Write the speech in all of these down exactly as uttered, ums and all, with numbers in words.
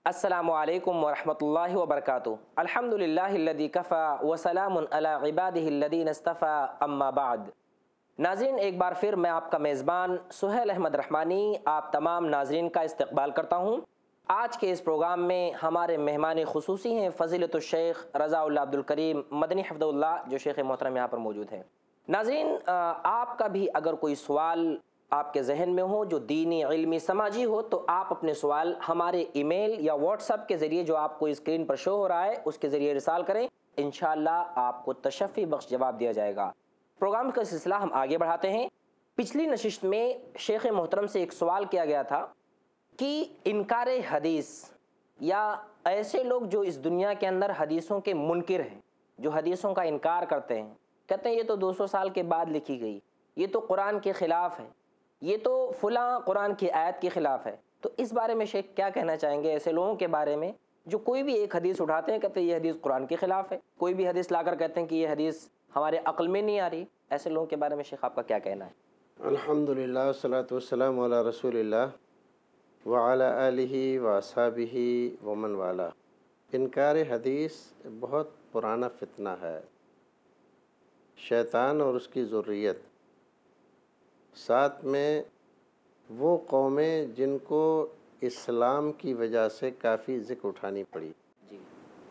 السلام علیکم ورحمۃ اللہ وبرکاتہ۔ الحمدللہ الذی کفا وسلام علی عبادہ الذین اصطفی، اما بعد۔ ناظرین، ایک بار پھر میں آپ کا میزبان سہیل احمد رحمانی آپ تمام ناظرین کا استقبال کرتا ہوں۔ آج کے اس پروگرام میں ہمارے مہمان خصوصی ہیں فضیلت الشیخ رضا اللہ عبد الکریم مدنی حفظہ اللہ، جو شیخ محترم یہاں پر موجود ہیں۔ ناظرین، آپ کا بھی اگر کوئی سوال آپ کے ذہن میں ہو جو دینی، علمی، سماجی ہو، تو آپ اپنے سوال ہمارے ای میل یا واٹس ایپ کے ذریعے جو آپ کو اسکرین پر شو ہو رہا ہے اس کے ذریعے ارسال کریں، انشاءاللہ آپ کو تشفی بخش جواب دیا جائے گا۔ پروگرام کا سلسلہ ہم آگے بڑھاتے ہیں۔ پچھلی نشست میں شیخ محترم سے ایک سوال کیا گیا تھا کہ انکار حدیث یا ایسے لوگ جو اس دنیا کے اندر حدیثوں کے منکر ہیں، جو حدیثوں کا انکار کرتے ہیں، کہتے ہیں یہ تو دو سو سال کے بعد لکھی گئی، یہ تو قرآن کے خلاف ہے، یہ تو فلاں قرآن کی آیت کے خلاف ہے، تو اس بارے میں شیخ کیا کہنا چاہیں گے ایسے لوگوں کے بارے میں جو کوئی بھی ایک حدیث اٹھاتے ہیں کہتے ہیں یہ حدیث قرآن کے خلاف ہے، کوئی بھی حدیث لا کر کہتے ہیں کہ یہ حدیث ہمارے عقل میں نہیں آ رہی؟ ایسے لوگوں کے بارے میں شیخ آپ کا کیا کہنا ہے؟ الحمدللہ والصلاۃ والسلام علی رسول اللہ وعلی آلہ واصحابہ ومن والا۔ انکار حدیث بہت پرانا فتنہ ہے۔ شیطان اور اس کی ذریت، ساتھ میں وہ قومیں جن کو اسلام کی وجہ سے کافی ذکر اٹھانی پڑی، جی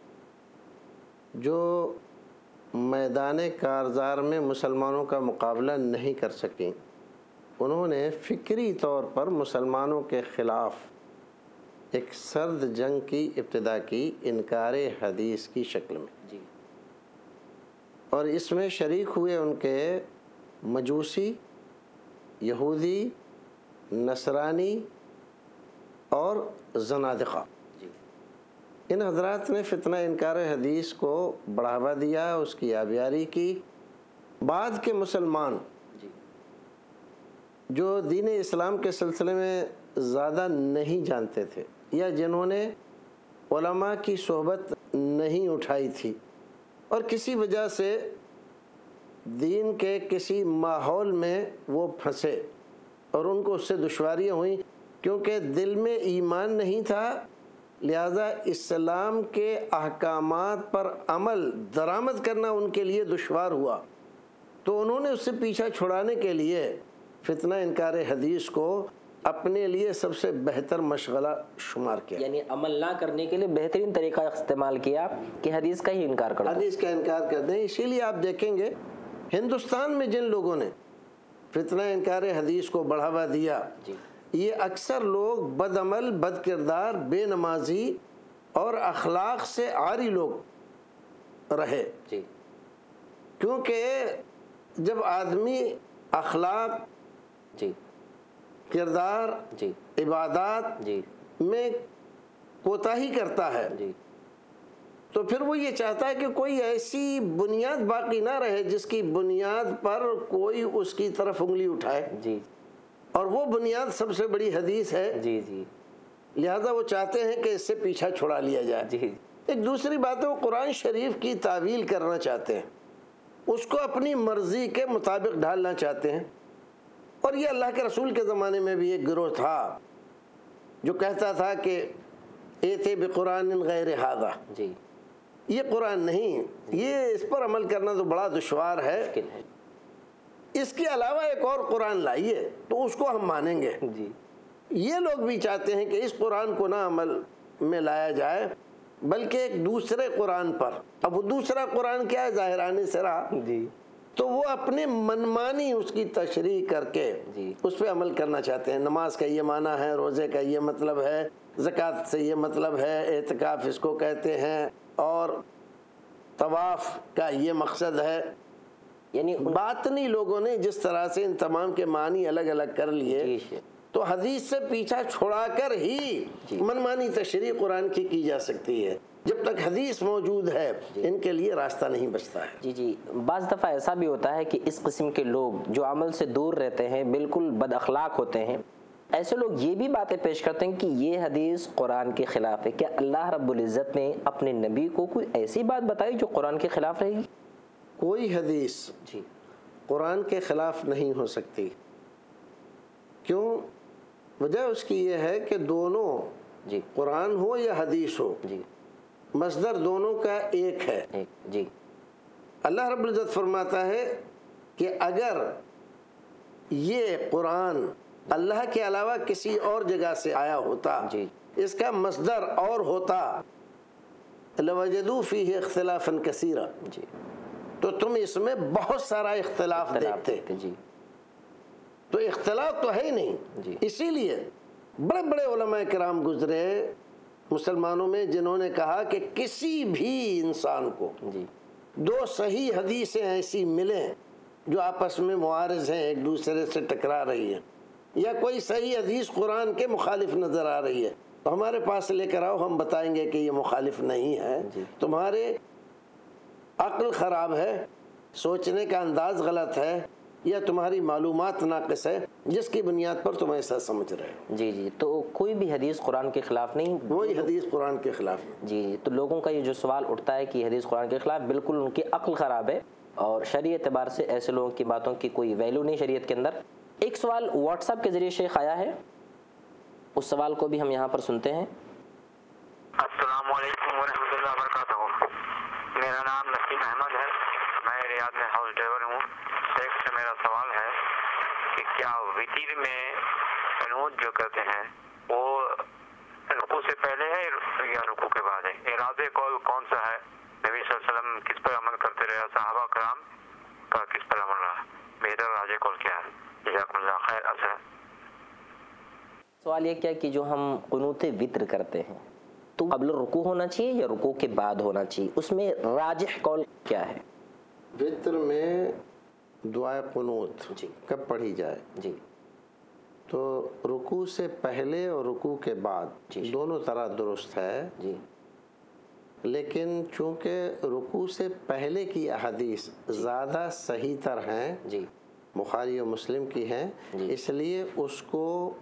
جو میدان کارزار میں مسلمانوں کا مقابلہ نہیں کر سکیں، انہوں نے فکری طور پر مسلمانوں کے خلاف ایک سرد جنگ کی ابتدا کی انکار حدیث کی شکل میں، جی اور اس میں شریک ہوئے ان کے مجوسی، یہودی، نصرانی اور زنادقہ۔ جی ان حضرات نے فتنہ انکار حدیث کو بڑھاوا دیا، اس کی آبیاری کی۔ بعد کے مسلمان جی جو دین اسلام کے سلسلے میں زیادہ نہیں جانتے تھے یا جنہوں نے علماء کی صحبت نہیں اٹھائی تھی اور کسی وجہ سے دین کے کسی ماحول میں وہ پھنسے اور ان کو اس سے دشواریاں ہوئیں، کیونکہ دل میں ایمان نہیں تھا، لہذا اسلام کے احکامات پر عمل درآمد کرنا ان کے لیے دشوار ہوا، تو انہوں نے اس سے پیچھا چھڑانے کے لیے فتنہ انکار حدیث کو اپنے لیے سب سے بہتر مشغلہ شمار کیا، یعنی عمل نہ کرنے کے لیے بہترین طریقہ استعمال کیا کہ حدیث کا ہی انکار کر دیں۔ حدیث کا انکار کر دیں۔ اسی لیے آپ دیکھیں گے ہندوستان میں جن لوگوں نے فتنہ انکار حدیث کو بڑھاوا دیا، جی یہ اکثر لوگ بد عمل، بد کردار، بے نمازی اور اخلاق سے عاری لوگ رہے، جی کیونکہ جب آدمی اخلاق، جی کردار، جی عبادات جی میں کوتاہی کرتا ہے جی تو پھر وہ یہ چاہتا ہے کہ کوئی ایسی بنیاد باقی نہ رہے جس کی بنیاد پر کوئی اس کی طرف انگلی اٹھائے، جی اور وہ بنیاد سب سے بڑی حدیث ہے، جی جی لہذا وہ چاہتے ہیں کہ اس سے پیچھا چھڑا لیا جائے۔ جی ایک دوسری بات ہے، وہ قرآن شریف کی تعویل کرنا چاہتے ہیں، اس کو اپنی مرضی کے مطابق ڈھالنا چاہتے ہیں، اور یہ اللہ کے رسول کے زمانے میں بھی ایک گروہ تھا جو کہتا تھا کہ ایتے بقرآن غیر ھذا، جی یہ قرآن نہیں، یہ اس پر عمل کرنا تو بڑا دشوار ہے، مشکل ہے۔ اس کے علاوہ ایک اور قرآن لائیے تو اس کو ہم مانیں گے۔ جی یہ لوگ بھی چاہتے ہیں کہ اس قرآن کو نہ عمل میں لایا جائے بلکہ ایک دوسرے قرآن پر۔ اب وہ دوسرا قرآن کیا ہے؟ ظاہرانہ سرا، جی تو وہ اپنے منمانی اس کی تشریح کر کے جی اس پہ عمل کرنا چاہتے ہیں۔ نماز کا یہ معنی ہے، روزے کا یہ مطلب ہے، زکوٰۃ سے یہ مطلب ہے، اعتکاف اس کو کہتے ہیں، اور طواف کا یہ مقصد ہے۔ یعنی باطنی لوگوں نے جس طرح سے ان تمام کے معنی الگ الگ کر لیے، تو حدیث سے پیچھا چھڑا کر ہی منمانی تشریح قرآن کی کی جا سکتی ہے۔ جب تک حدیث موجود ہے ان کے لیے راستہ نہیں بچتا ہے۔ جی جی بعض دفعہ ایسا بھی ہوتا ہے کہ اس قسم کے لوگ جو عمل سے دور رہتے ہیں، بالکل بد اخلاق ہوتے ہیں، ایسے لوگ یہ بھی باتیں پیش کرتے ہیں کہ یہ حدیث قرآن کے خلاف ہے۔ کیا اللہ رب العزت نے اپنے نبی کو کوئی ایسی بات بتائی جو قرآن کے خلاف رہے گی؟ کوئی حدیث جی قرآن کے خلاف نہیں ہو سکتی۔ کیوں؟ وجہ اس کی یہ ہے کہ دونوں جی قرآن ہو یا حدیث ہو، جی مصدر دونوں کا ایک ہے۔ ایک جی اللہ رب العزت فرماتا ہے کہ اگر یہ قرآن اللہ کے علاوہ کسی اور جگہ سے آیا ہوتا، جی اس کا مصدر اور ہوتا، لوجدوا فیہ اختلافا کثیرا، جی تو تم اس میں بہت سارا اختلاف دیکھتے۔ جی تو اختلاف تو ہے ہی نہیں، جی اسی لیے بڑے بڑے علماء کرام گزرے مسلمانوں میں جنہوں نے کہا کہ کسی بھی انسان کو جی دو صحیح حدیثیں ایسی ملیں جو آپس میں معارض ہیں، ایک دوسرے سے ٹکرا رہی ہیں، یا کوئی صحیح حدیث قرآن کے مخالف نظر آ رہی ہے، تو ہمارے پاس لے کر آؤ، ہم بتائیں گے کہ یہ مخالف نہیں ہے، تمہارے عقل خراب ہے، سوچنے کا انداز غلط ہے، یا تمہاری معلومات ناقص ہے، جس کی بنیاد پر تم ایسا سمجھ رہے ہو۔ جی جی تو کوئی بھی حدیث قرآن کے خلاف نہیں، وہی حدیث قرآن کے خلاف نہیں۔ جی جی تو لوگوں کا یہ جو سوال اٹھتا ہے کہ حدیث قرآن کے خلاف، بالکل ان کی عقل خراب ہے اور شرعی اعتبار سے ایسے لوگوں کی باتوں کی کوئی ویلیو نہیں شریعت کے اندر۔ ایک سوال واٹس ایپ کے ذریعے شیخ آیا ہے، اس سوال کو بھی ہم یہاں پر سنتے ہیں۔ السلام علیکم ورحمۃ اللہ وبرکاتہ، میرا نام نسیم احمد ہے، میں ریاض میں ہاؤس ڈرائیور ہوں۔ ایک سے میرا سوال ہے کہ کیا وتر میں قنوت جو کرتے ہیں وہ رکوع سے پہلے ہے یا رکوع کے بعد ہے؟ اعراض قول کون سا ہے؟ نبی صلی اللہ علیہ وسلم کس پر عمل کرتے رہے، صحابہ کرام کا کس پر عمل رہا، بہتر راج قول کیا ہے؟ جزاکم اللہ خیر۔ اثر سوال یہ کیا کہ جو ہم قنوت وتر کرتے ہیں تو قبل رکوع ہونا چاہیے یا رکوع کے بعد ہونا چاہیے، اس میں راجح قول کیا ہے؟ وتر میں دعائے قنوت جی کب پڑھی جائے؟ جی تو رکوع سے پہلے اور رکوع کے بعد جی دونوں طرح درست ہے، جی لیکن چونکہ رکوع سے پہلے کی احادیث زیادہ صحیح تر ہیں، جی بخاری و مسلم کی ہیں، اس لیے اس کو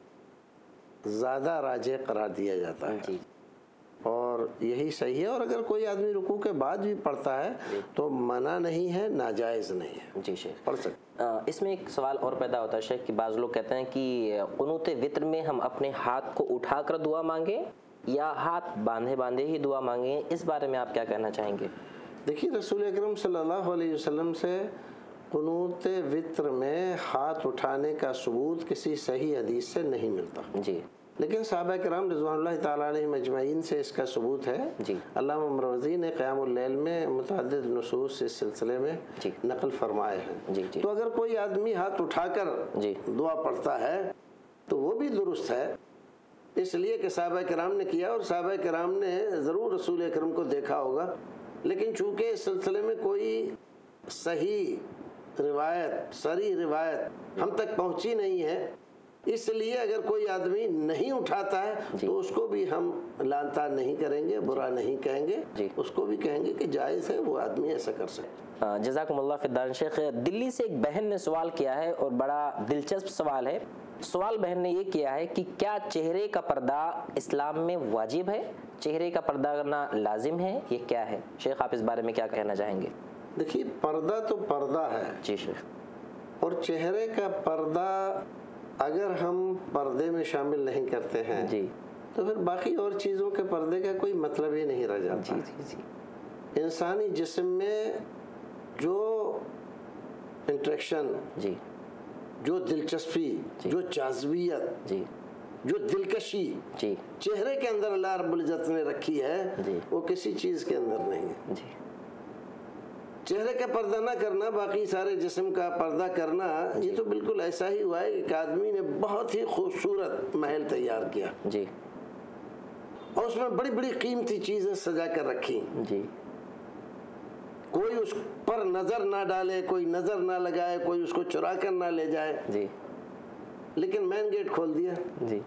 زیادہ راجح قرار دیا جاتا ہے، جی اور یہی صحیح ہے۔ اور اگر کوئی آدمی رکوع کے بعد بھی پڑھتا ہے تو منع نہیں ہے، ناجائز نہیں ہے، جی شیخ پڑھ سکتے۔ اس میں ایک سوال اور پیدا ہوتا ہے شیخ کہ بعض لوگ کہتے ہیں کہ قنوت وتر میں ہم اپنے ہاتھ کو اٹھا کر دعا مانگیں یا ہاتھ باندھے باندھے ہی دعا مانگیں، اس بارے میں آپ کیا کہنا چاہیں گے؟ دیکھیے رسول اکرم صلی اللہ علیہ وسلم سے قنوت وتر میں ہاتھ اٹھانے کا ثبوت کسی صحیح حدیث سے نہیں ملتا، جی لیکن صحابہ کرام رضوان اللہ تعالیٰ علیہ مجمعین سے اس کا ثبوت ہے۔ جی علامہ مروزی نے قیام اللیل میں متعدد نصوص اس سلسلے میں جی نقل فرمائے ہیں۔ جی جی تو اگر کوئی آدمی ہاتھ اٹھا کر جی دعا پڑھتا ہے تو وہ بھی درست ہے، اس لیے کہ صحابہ کرام نے کیا، اور صحابہ کرام نے ضرور رسول اکرم کو دیکھا ہوگا، لیکن چونکہ اس سلسلے میں کوئی صحیح روایت صریح روایت ہم تک پہنچی نہیں ہے، اس لیے اگر کوئی آدمی نہیں اٹھاتا ہے تو اس کو بھی ہم لانتا نہیں کریں گے، برا نہیں کہیں گے، اس کو بھی کہیں گے کہ جائز ہے، وہ آدمی ایسا کر سکتا ہے۔ جزاکم اللہ فدان شیخ۔ دلی سے ایک بہن نے سوال کیا ہے اور بڑا دلچسپ سوال ہے۔ سوال بہن نے یہ کیا ہے کہ کیا چہرے کا پردہ اسلام میں واجب ہے؟ چہرے کا پردہ کرنا لازم ہے؟ یہ کیا ہے شیخ، آپ اس بارے میں کیا کہنا چاہیں گے؟ دیکھیے پردہ تو پردہ ہے جی شیخ، اور چہرے کا پردہ اگر ہم پردے میں شامل نہیں کرتے ہیں جی تو پھر باقی اور چیزوں کے پردے کا کوئی مطلب ہی نہیں رہ جاتا۔ جی جی جی انسانی جسم میں جو انٹریکشن، جی جو دلچسپی، جو جاذبیت، جی جو دلکشی جی چہرے کے اندر اللہ رب العزت نے رکھی ہے جی وہ کسی چیز کے اندر نہیں ہے۔ جی چہرے کا پردہ نہ کرنا، باقی سارے جسم کا پردہ کرنا، یہ تو بالکل ایسا ہی ہوا ہے کہ آدمی نے بہت ہی خوبصورت محل تیار کیا جی اور اس میں بڑی بڑی قیمتی چیزیں سجا کر رکھی، جی کوئی اس پر نظر نہ ڈالے، کوئی نظر نہ لگائے، کوئی اس کو چرا کر نہ لے جائے، جی لیکن مین گیٹ کھول دیا۔ جی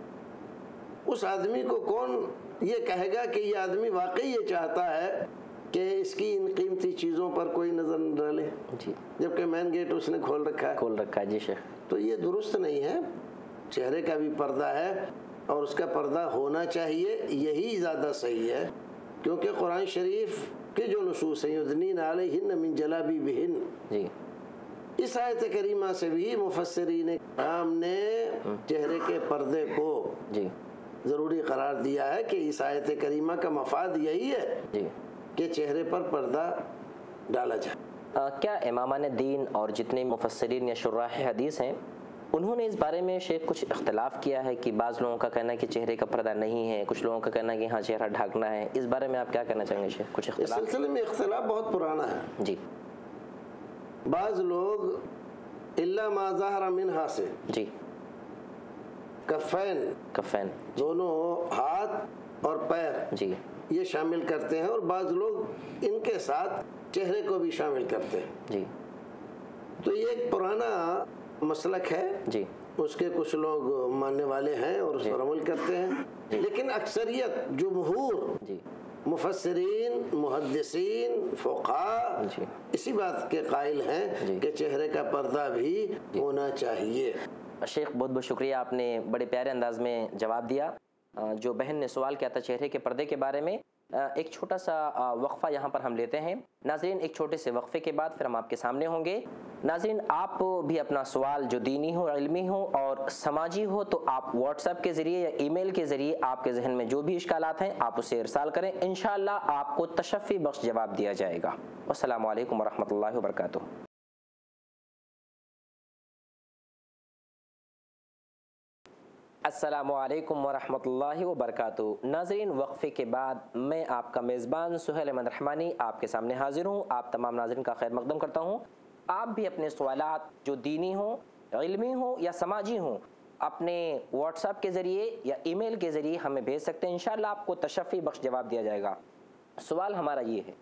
اس آدمی کو کون یہ کہے گا کہ یہ آدمی واقعی یہ چاہتا ہے کہ اس کی ان قیمتی چیزوں پر کوئی نظر نہ ڈالے، جی جبکہ مین گیٹ اس نے کھول رکھا ہے؟ کھول رکھا ہے۔ جی شیخ، تو یہ درست نہیں ہے۔ چہرے کا بھی پردہ ہے اور اس کا پردہ ہونا چاہیے، یہی زیادہ صحیح ہے، کیونکہ قرآن شریف کے جو نصوص ہیں یدنین علیہن من جلابیبہن، جی اس آیت کریمہ سے بھی مفسرین کرام نے چہرے کے پردے کو جی ضروری قرار دیا ہے کہ اس آیت کریمہ کا مفاد یہی ہے جی کہ چہرے پر پردہ ڈالا جائے۔ آ, کیا امامان دین اور جتنے مفسرین یا شراح حدیث ہیں انہوں نے اس بارے میں شیخ کچھ اختلاف کیا ہے کہ بعض لوگوں کا کہنا ہے کہ چہرے کا پردہ نہیں ہے، کچھ لوگوں کا کہنا ہے کہ ہاں چہرہ ڈھانکنا ہے، اس بارے میں آپ کیا کہنا چاہیں گے شیخ؟ کچھ اس اختلاف؟ سلسلے میں اختلاف بہت پرانا ہے۔ جی بعض لوگ الا ما ظہر منہا سے جی کفین کفین دونوں ہاتھ اور پیر جی یہ شامل کرتے ہیں، اور بعض لوگ ان کے ساتھ چہرے کو بھی شامل کرتے ہیں۔ جی تو یہ ایک پرانا مسلک ہے، جی اس کے کچھ لوگ ماننے والے ہیں اور اس پر عمل کرتے ہیں، لیکن اکثریت جمہور جی مفسرین محدثین فقہاء جی اسی بات کے قائل ہیں کہ چہرے کا پردہ بھی ہونا چاہیے۔ شیخ بہت بہت شکریہ، آپ نے بڑے پیارے انداز میں جواب دیا۔ جو بہن نے سوال کیا تھا چہرے کے پردے کے بارے میں، ایک چھوٹا سا وقفہ یہاں پر ہم لیتے ہیں ناظرین۔ ایک چھوٹے سے وقفے کے بعد پھر ہم آپ کے سامنے ہوں گے۔ ناظرین آپ بھی اپنا سوال جو دینی ہو، علمی ہو اور سماجی ہو تو آپ واٹس ایپ کے ذریعے یا ای میل کے ذریعے آپ کے ذہن میں جو بھی اشکالات ہیں آپ اسے ارسال کریں، انشاءاللہ آپ کو تشفی بخش جواب دیا جائے گا۔ السلام علیکم ورحمۃ اللہ وبرکاتہ۔ السلام علیکم ورحمۃ اللہ وبرکاتہ۔ ناظرین وقفے کے بعد میں آپ کا میزبان سہیل احمد رحمانی آپ کے سامنے حاضر ہوں۔ آپ تمام ناظرین کا خیر مقدم کرتا ہوں۔ آپ بھی اپنے سوالات جو دینی ہوں، علمی ہوں یا سماجی ہوں اپنے واٹس ایپ کے ذریعے یا ای میل کے ذریعے ہمیں بھیج سکتے ہیں، انشاءاللہ آپ کو تشفی بخش جواب دیا جائے گا۔ سوال ہمارا یہ ہے۔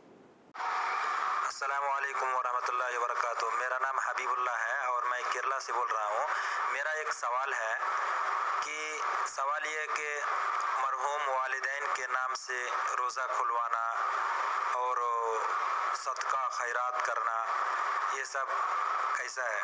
السلام علیکم ورحمۃ اللہ وبرکاتہ۔ میرا نام حبیب اللہ ہے اور میں کیرلا سے بول رہا ہوں۔ میرا ایک سوال ہے کہ سوال یہ ہے کہ مرحوم والدین کے نام سے روزہ کھلوانا اور صدقہ خیرات کرنا یہ سب کیسا ہے،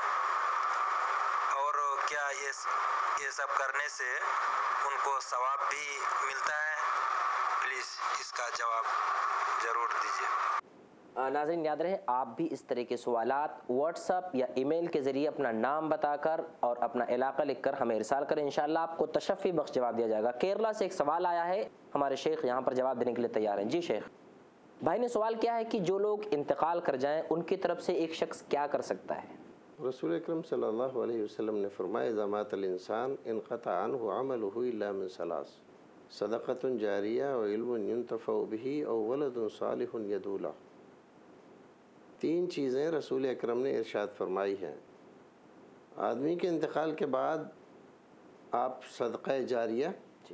اور کیا یہ یہ سب کرنے سے ان کو ثواب بھی ملتا ہے؟ پلیز اس کا جواب ضرور دیجیے۔ ناظرین یاد رہے آپ بھی اس طرح کے سوالات واٹس ایپ یا ای میل کے ذریعے اپنا نام بتا کر اور اپنا علاقہ لکھ کر ہمیں ارسال کریں، انشاءاللہ آپ کو تشفی بخش جواب دیا جائے گا۔ کیرلا سے ایک سوال آیا ہے، ہمارے شیخ یہاں پر جواب دینے کے لیے تیار ہیں۔ جی شیخ، بھائی نے سوال کیا ہے کہ جو لوگ انتقال کر جائیں ان کی طرف سے ایک شخص کیا کر سکتا ہے؟ رسول اکرم صلی اللہ علیہ وسلم نے فرمایا اذا مات الانسان انقطع عنہ عمله الا من ثلاث صدقۃ جاریہ وعلم ينتفع به او ولد صالح يدعو له۔ تین چیزیں رسول اکرم نے ارشاد فرمائی ہیں، آدمی کے انتقال کے بعد آپ صدقہ جاریہ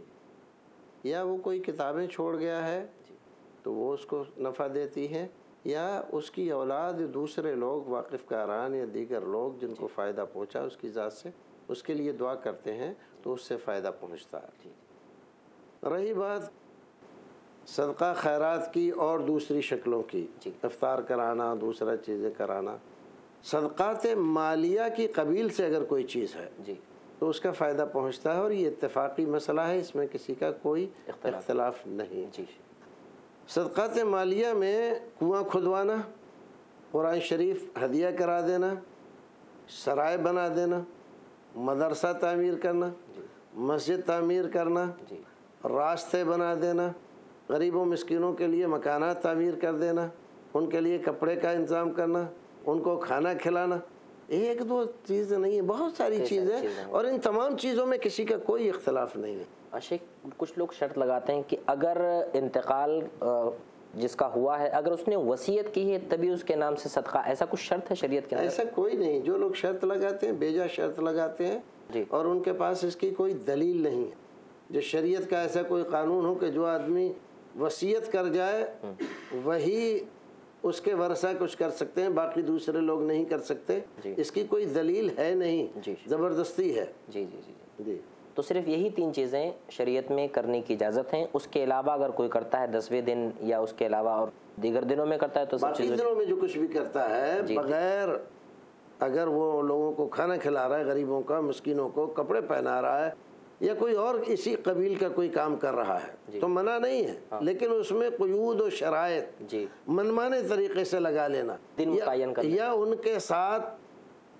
یا وہ کوئی کتابیں چھوڑ گیا ہے تو وہ اس کو نفع دیتی ہیں، یا اس کی اولاد دوسرے لوگ واقف کاران یا دیگر لوگ جن کو فائدہ پہنچا اس کی ذات سے اس کے لیے دعا کرتے ہیں تو اس سے فائدہ پہنچتا ہے۔ رہی بات صدقہ خیرات کی اور دوسری شکلوں کی، افطار کرانا، دوسرا چیزیں کرانا، صدقات مالیہ کی قبیل سے اگر کوئی چیز ہے جی تو اس کا فائدہ پہنچتا ہے، اور یہ اتفاقی مسئلہ ہے، اس میں کسی کا کوئی اختلاف نہیں۔ جی صدقات مالیہ میں کنواں کھدوانا، قرآن شریف ہدیہ کرا دینا، سرائے بنا دینا، مدرسہ تعمیر کرنا، مسجد تعمیر کرنا، راستے بنا دینا، غریبوں مسکینوں کے لیے مکانات تعمیر کر دینا، ان کے لیے کپڑے کا انتظام کرنا، ان کو کھانا کھلانا، ایک دو چیزیں نہیں ہیں، بہت ساری چیزیں، اور ان تمام چیزوں میں کسی کا کوئی اختلاف نہیں ہے۔ شیخ کچھ لوگ شرط لگاتے ہیں کہ اگر انتقال جس کا ہوا ہے اگر اس نے وصیت کی ہے تبھی اس کے نام سے صدقہ، ایسا کچھ شرط ہے شریعت کے اندر؟ ایسا کوئی نہیں، جو لوگ شرط لگاتے ہیں بیجا شرط لگاتے ہیں جی اور ان کے پاس اس کی کوئی دلیل نہیں ہے۔ جو شریعت کا ایسا کوئی قانون ہو کہ جو آدمی وصیت کر جائے وہی اس کے ورثہ کچھ کر سکتے ہیں، باقی دوسرے لوگ نہیں کر سکتے، اس کی کوئی دلیل ہے نہیں، زبردستی ہے۔ جی جی جی جی تو صرف یہی تین چیزیں شریعت میں کرنے کی اجازت ہیں، اس کے علاوہ اگر کوئی کرتا ہے دسویں دن یا اس کے علاوہ اور دیگر دنوں میں کرتا ہے تو سب باقی چیزیں دنوں میں جو کچھ بھی کرتا ہے بغیر اگر وہ لوگوں کو کھانا کھلا رہا ہے، غریبوں کا مسکینوں کو کپڑے پہنا رہا ہے یا کوئی اور اسی قبیل کا کوئی کام کر رہا ہے تو منع نہیں ہے، لیکن اس میں قیود و شرائط جی منمانے طریقے سے لگا لینا دن متعین کرنا یا ان کے ساتھ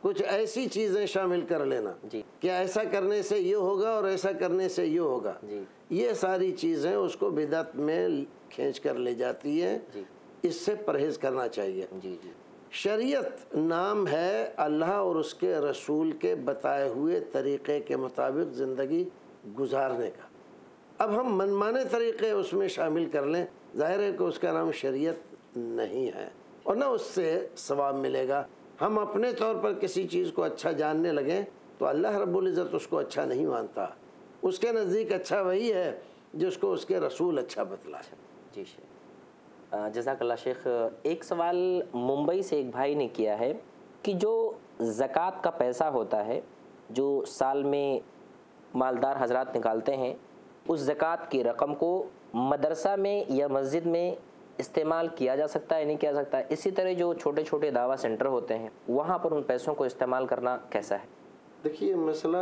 کچھ ایسی چیزیں شامل کر لینا جی کہ ایسا کرنے سے یہ ہوگا اور ایسا کرنے سے یہ ہوگا، جی یہ ساری چیزیں اس کو بدعت میں کھینچ کر لے جاتی ہیں، جی اس سے پرہیز کرنا چاہیے۔ جی جی شریعت نام ہے اللہ اور اس کے رسول کے بتائے ہوئے طریقے کے مطابق زندگی گزارنے کا۔ اب ہم منمانے طریقے اس میں شامل کر لیں، ظاہر ہے کہ اس کا نام شریعت نہیں ہے اور نہ اس سے ثواب ملے گا۔ ہم اپنے طور پر کسی چیز کو اچھا جاننے لگیں تو اللہ رب العزت اس کو اچھا نہیں مانتا، اس کے نزدیک اچھا وہی ہے جس کو اس کے رسول اچھا بتلائے۔ جی شیخ، جزاک اللہ شیخ۔ ایک سوال ممبئی سے ایک بھائی نے کیا ہے کہ جو زکوٰۃ کا پیسہ ہوتا ہے جو سال میں مالدار حضرات نکالتے ہیں، اس زکوٰۃ کی رقم کو مدرسہ میں یا مسجد میں استعمال کیا جا سکتا ہے نہیں کیا سکتا ہے؟ اسی طرح جو چھوٹے چھوٹے دعویٰ سینٹر ہوتے ہیں وہاں پر ان پیسوں کو استعمال کرنا کیسا ہے؟ دیکھیے مسئلہ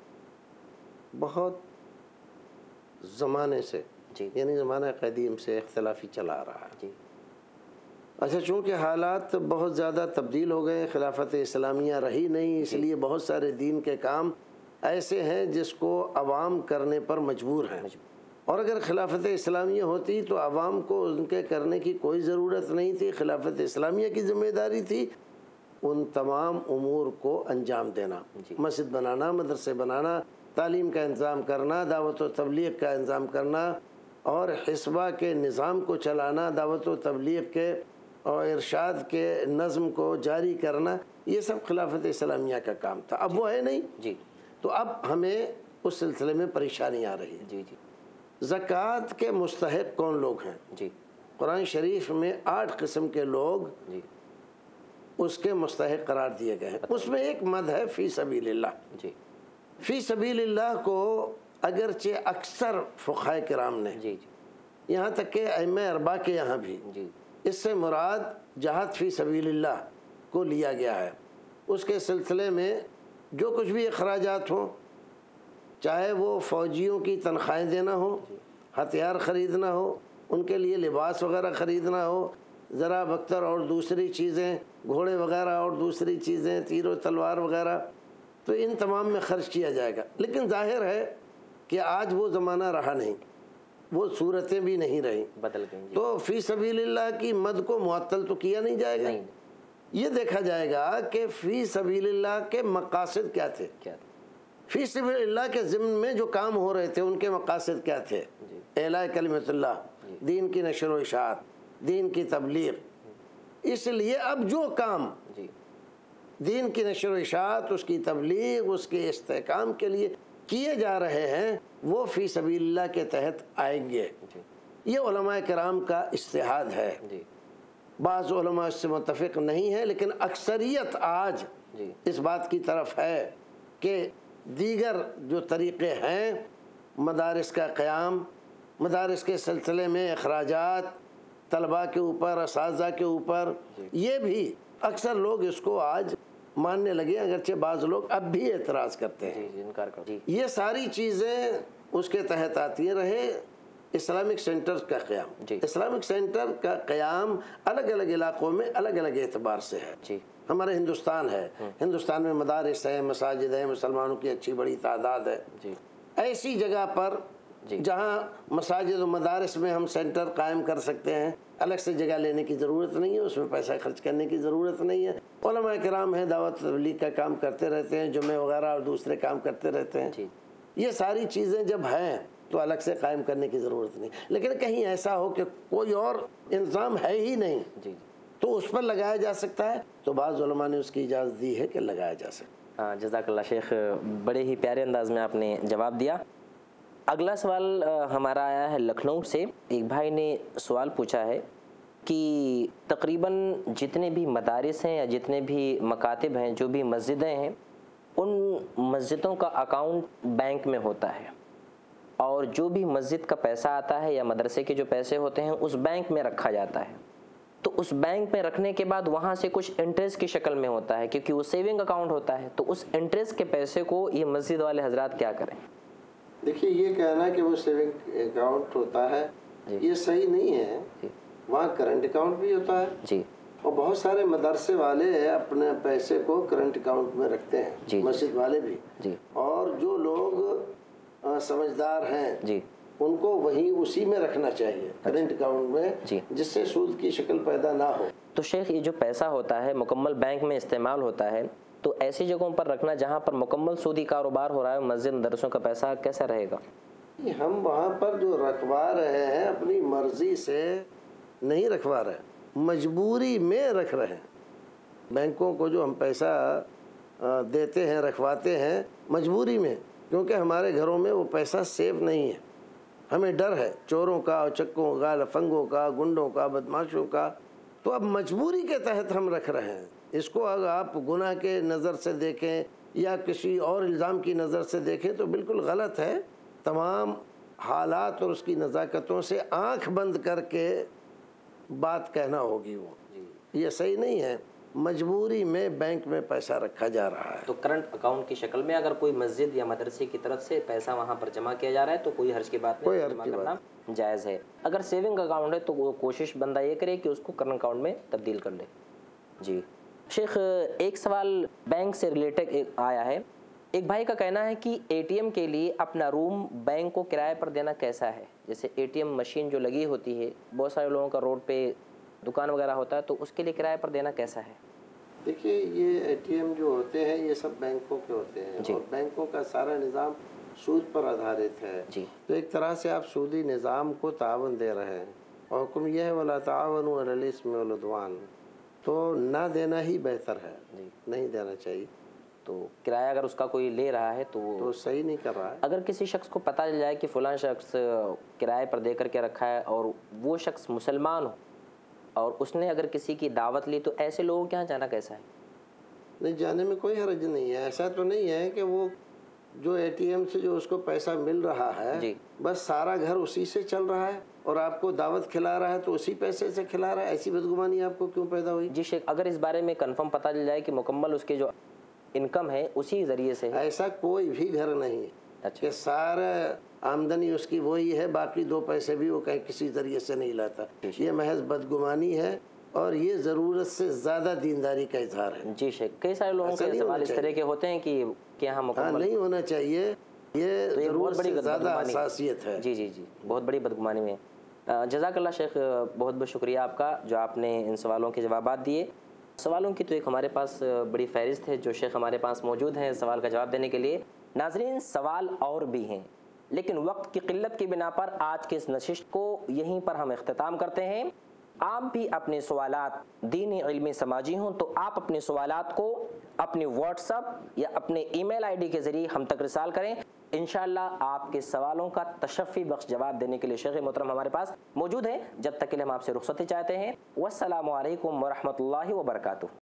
بہت زمانے سے جی یعنی زمانہ قدیم سے اختلافی چلا آ رہا ہے۔ جی اچھا، چونکہ حالات بہت زیادہ تبدیل ہو گئے، خلافت اسلامیہ رہی نہیں، اس لیے بہت سارے دین کے کام ایسے ہیں جس کو عوام کرنے پر مجبور ہیں، اور اگر خلافت اسلامیہ ہوتی تو عوام کو ان کے کرنے کی کوئی ضرورت نہیں تھی۔ خلافت اسلامیہ کی ذمہ داری تھی ان تمام امور کو انجام دینا، مسجد بنانا، مدرسے بنانا، تعلیم کا انتظام کرنا، دعوت و تبلیغ کا انتظام کرنا، اور حسبہ کے نظام کو چلانا، دعوت و تبلیغ کے اور ارشاد کے نظم کو جاری کرنا، یہ سب خلافت اسلامیہ کا کام تھا۔ اب وہ ہے نہیں، جی تو اب ہمیں اس سلسلے میں پریشانی آ رہی ہے۔ جی جی زکوٰۃ کے مستحق کون لوگ ہیں؟ جی قرآن شریف میں آٹھ قسم کے لوگ جی اس کے مستحق قرار دیے گئے ہیں۔ اس میں ایک مد ہے فی سبیل اللہ۔ جی فی سبیل اللہ کو اگرچہ اکثر فقہائے کرام نے، جی یہاں تک کہ ائمہ اربعہ کے یہاں بھی، جی اس سے مراد جہاد فی سبیل اللہ کو لیا گیا ہے۔ اس کے سلسلے میں جو کچھ بھی اخراجات ہوں، چاہے وہ فوجیوں کی تنخواہیں دینا ہو، ہتھیار خریدنا ہو، ان کے لیے لباس وغیرہ خریدنا ہو، ذرا بختر اور دوسری چیزیں، گھوڑے وغیرہ اور دوسری چیزیں، تیر و تلوار وغیرہ، تو ان تمام میں خرچ کیا جائے گا۔ لیکن ظاہر ہے کہ آج وہ زمانہ رہا نہیں، وہ صورتیں بھی نہیں رہیں، بدل گئی۔ جی تو فی سبیل اللہ کی مد کو معطل تو کیا نہیں جائے گا۔ نہیں، یہ دیکھا جائے گا کہ فی سبیل اللہ کے مقاصد کیا تھے، کیا؟ فی سبیل اللہ کے ضمن میں جو کام ہو رہے تھے ان کے مقاصد کیا تھے؟ جی اعلاء کلمت اللہ، دین کی نشر و اشاعت، دین کی تبلیغ۔ اس لیے اب جو کام جی دین کی نشر و اشاعت، اس کی تبلیغ، اس کے استحکام کے لیے کیے جا رہے ہیں وہ فی سبیل اللہ کے تحت آئیں گے۔ جی یہ علماء کرام کا اجتہاد ہے، جی بعض علماء اس سے متفق نہیں ہے، لیکن اکثریت آج جی اس بات کی طرف ہے کہ دیگر جو طریقے ہیں، مدارس کا قیام، مدارس کے سلسلے میں اخراجات طلباء کے اوپر، اساتذہ کے اوپر، یہ بھی اکثر لوگ اس کو آج ماننے لگے، اگرچہ بعض لوگ اب بھی اعتراض کرتے ہیں۔ جی انکار کر جی یہ ساری چیزیں اس کے تحت آتی ہیں۔ رہے اسلامک سینٹر کا قیام، جی اسلامک سینٹر کا قیام الگ الگ علاقوں میں الگ الگ اعتبار سے ہے۔ جی ہمارے ہندوستان ہے، ہندوستان میں مدارس ہیں، مساجد ہیں، مسلمانوں کی اچھی بڑی تعداد ہے۔ جی ایسی جگہ پر جی جہاں مساجد و مدارس میں ہم سینٹر قائم کر سکتے ہیں، الگ سے جگہ لینے کی ضرورت نہیں ہے، اس میں پیسہ خرچ کرنے کی ضرورت نہیں ہے۔ علماء کرام ہیں، دعوت تبلیغ کا کام کرتے رہتے ہیں، جمعے وغیرہ اور دوسرے کام کرتے رہتے ہیں۔ جی یہ ساری چیزیں جب ہیں تو الگ سے قائم کرنے کی ضرورت نہیں، لیکن کہیں ایسا ہو کہ کوئی اور انتظام ہے ہی نہیں جی تو اس پر لگایا جا سکتا ہے، تو بعض علماء نے اس کی اجازت دی ہے کہ لگایا جا سکتا ہے۔ ہاں، جزاک اللہ شیخ، بڑے ہی پیارے انداز میں آپ نے جواب دیا۔ اگلا سوال ہمارا آیا ہے لکھنؤ سے۔ ایک بھائی نے سوال پوچھا ہے کہ تقریباً جتنے بھی مدارس ہیں یا جتنے بھی مکاتب ہیں، جو بھی مسجدیں ہیں، ان مسجدوں کا اکاؤنٹ بینک میں ہوتا ہے، اور جو بھی مسجد کا پیسہ آتا ہے یا مدرسے کے جو پیسے ہوتے ہیں اس بینک میں رکھا جاتا ہے۔ تو اس بینک میں رکھنے کے بعد وہاں سے کچھ انٹرسٹ کی شکل میں ہوتا ہے، کیونکہ وہ سیونگ اکاؤنٹ ہوتا ہے، تو اس انٹرسٹ کے پیسے کو یہ مسجد والے حضرات کیا کریں؟ دیکھیے، یہ کہنا کہ وہ سیونگ اکاؤنٹ ہوتا ہے، یہ صحیح نہیں ہے۔ وہاں کرنٹ اکاؤنٹ بھی ہوتا ہے جی اور بہت سارے مدرسے والے اپنے پیسے کو کرنٹ اکاؤنٹ میں رکھتے ہیں جی مسجد والے بھی جی اور جو لوگ سمجھدار ہیں جی ان کو وہیں اسی میں رکھنا چاہیے کرنٹ اکاؤنٹ میں جی جس سے سود کی شکل پیدا نہ ہو. تو شیخ یہ جو پیسہ ہوتا ہے مکمل بینک میں استعمال ہوتا ہے تو ایسی جگہوں پر رکھنا جہاں پر مکمل سودی کاروبار ہو رہا ہے مسجد مدرسوں کا پیسہ کیسا رہے گا؟ ہم وہاں پر جو رکھوا رہے ہیں اپنی مرضی سے نہیں رکھوا رہے ہیں مجبوری میں رکھ رہے ہیں. بینکوں کو جو ہم پیسہ دیتے ہیں رکھواتے ہیں مجبوری میں کیونکہ ہمارے گھروں میں وہ پیسہ سیف نہیں ہے. ہمیں ڈر ہے چوروں کا چکوں کا لفنگوں کا گنڈوں کا بدماشوں کا تو اب مجبوری کے تحت ہم رکھ رہے ہیں. اس کو اگر آپ گناہ کے نظر سے دیکھیں یا کسی اور الزام کی نظر سے دیکھیں تو بالکل غلط ہے. تمام حالات اور اس کی نزاکتوں سے آنکھ بند کر کے بات کہنا ہوگی. وہ یہ صحیح نہیں ہے. مجبوری میں بینک میں پیسہ رکھا جا رہا ہے. تو کرنٹ اکاؤنٹ کی شکل میں اگر کوئی مسجد یا مدرسے کی طرف سے پیسہ وہاں پر جمع کیا جا رہا ہے تو کوئی حرج کی بات نہیں, جمع کرنا جائز ہے. اگر سیونگ اکاؤنٹ ہے تو وہ کوشش بندہ یہ کرے کہ اس کو کرنٹ اکاؤنٹ میں تبدیل کر لے. جی شیخ ایک سوال بینک سے ریلیٹڈ آیا ہے. ایک بھائی کا کہنا ہے کہ اے ٹی ایم کے لیے اپنا روم بینک کو کرائے پر دینا کیسا ہے؟ جیسے اے ٹی ایم مشین جو لگی ہوتی ہے بہت سارے لوگوں کا روڈ پہ دکان وغیرہ ہوتا ہے تو اس کے لیے کرائے پر دینا کیسا ہے؟ دیکھیے یہ اے ٹی ایم جو ہوتے ہیں یہ سب بینکوں کے ہوتے ہیں اور بینکوں کا سارا نظام سود پر آدھارت ہے. جی تو ایک طرح سے آپ سودی نظام کو تعاون دے رہے ہیں اور حکم یہ ہے وَلَا تَعَاوَنُوا عَلَى الْإِثْمِ وَالْعُدْوَانِ تو نہ دینا ہی بہتر ہے. جی نہیں دینا چاہیے. تو کرایہ اگر اس کا کوئی لے رہا ہے تو تو صحیح نہیں کر رہا ہے. اگر کسی شخص کو پتہ چل جائے کہ فلاں شخص کرائے پر دے کر کے رکھا ہے اور وہ شخص مسلمان ہو اور اس نے اگر کسی کی دعوت لی تو ایسے لوگوں کے یہاں جانا کیسا ہے؟ نہیں جانے میں کوئی حرج نہیں ہے. ایسا تو نہیں ہے کہ وہ جو اے ٹی ایم سے جو اس کو پیسہ مل رہا ہے جی بس سارا گھر اسی سے چل رہا ہے اور آپ کو دعوت کھلا رہا ہے تو اسی پیسے سے کھلا رہا ہے. ایسی بدگمانی آپ کو کیوں پیدا ہوئی؟ جی شیخ اگر اس بارے میں کنفرم پتہ چل جائے کہ مکمل اس کے جو انکم ہے اسی ذریعے سے ہے. ایسا کوئی بھی گھر نہیں ہے اچھا کہ سارا آمدنی اس کی وہی ہے باقی دو پیسے بھی وہ کہیں کسی ذریعے سے نہیں لاتا. یہ محض بدگمانی ہے اور یہ ضرورت سے زیادہ دینداری کا اظہار ہے. جی شیخ کئی سارے لوگوں کے سوال اس طرح کے ہوتے ہیں کہ کہ ہاں مکمل نہیں ہونا چاہیے. یہ ضرورت سے زیادہ حساسیت ہے. جی جی جی بہت بڑی بدگمانی میں. جزاک اللہ شیخ بہت بہت شکریہ آپ کا جو آپ نے ان سوالوں کے جوابات دیے. سوالوں کی تو ایک ہمارے پاس بڑی فہرست ہے جو شیخ ہمارے پاس موجود ہیں سوال کا جواب دینے کے لیے. ناظرین سوال اور بھی ہیں لیکن وقت کی قلت کی بنا پر آج کے اس نشست کو یہیں پر ہم اختتام کرتے ہیں. آپ بھی اپنے سوالات دینی علمی سماجی ہوں تو آپ اپنے سوالات کو اپنی واٹس ایپ یا اپنے ای میل آئی ڈی کے ذریعے ہم تک رسال کریں. انشاءاللہ آپ کے سوالوں کا تشفی بخش جواب دینے کے لیے شیخ محترم ہمارے پاس موجود ہیں. جب تک کے لیے ہم آپ سے رخصتی چاہتے ہیں. والسلام علیکم ورحمۃ اللہ وبرکاتہ.